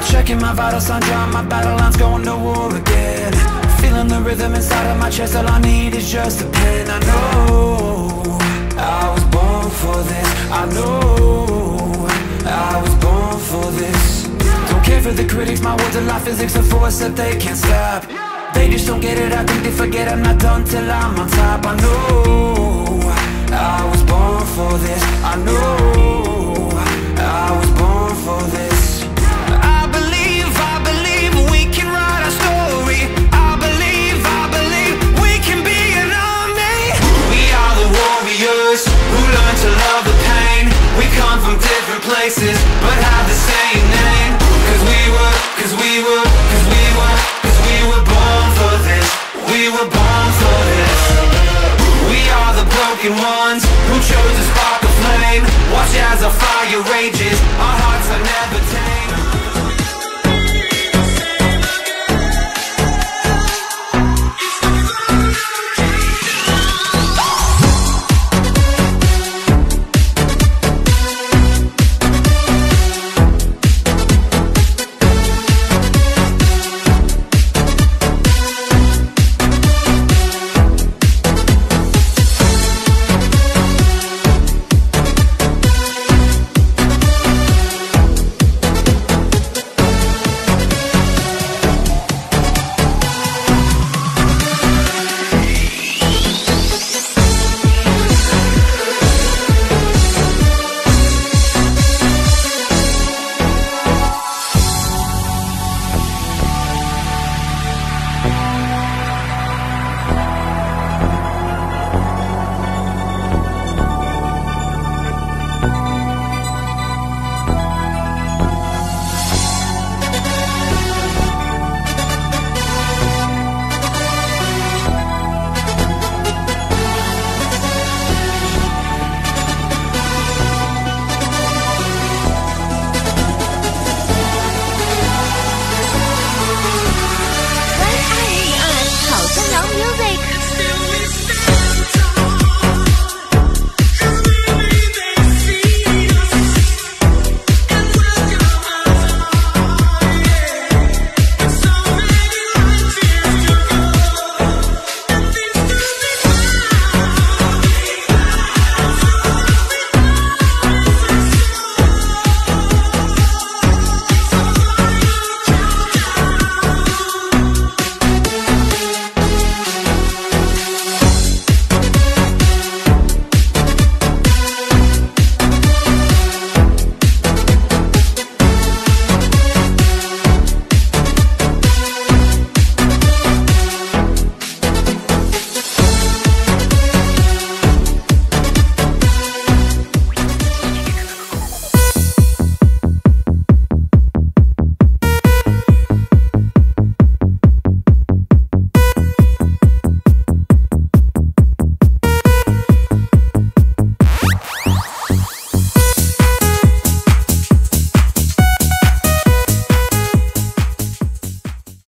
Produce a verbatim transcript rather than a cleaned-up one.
Checking my vital signs, drawing my battle lines, going to war again. Feeling the rhythm inside of my chest, all I need is just a pen. I know I was born for this. I know I was born for this. Don't care for the critics, my words are like physics, a force that they can't stop. They just don't get it, I think they forget I'm not done till I'm on top. I know I was born for this. I know I was born for this. I believe, I believe we can write our story. I believe, I believe we can be an army. We are the warriors who learn to love the pain. We come from different places but have the same name. Cause we were, cause we were, cause we were, cause we were born for this. We were born for this. We are the broken ones who chose to spark a flame. Watch as our fire rages.